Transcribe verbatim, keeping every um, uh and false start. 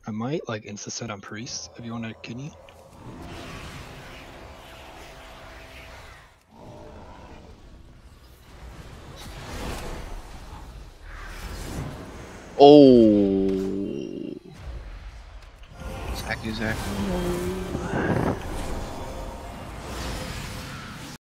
I might like insta set on priest if you want to kidney. Oh. Exactly, exactly.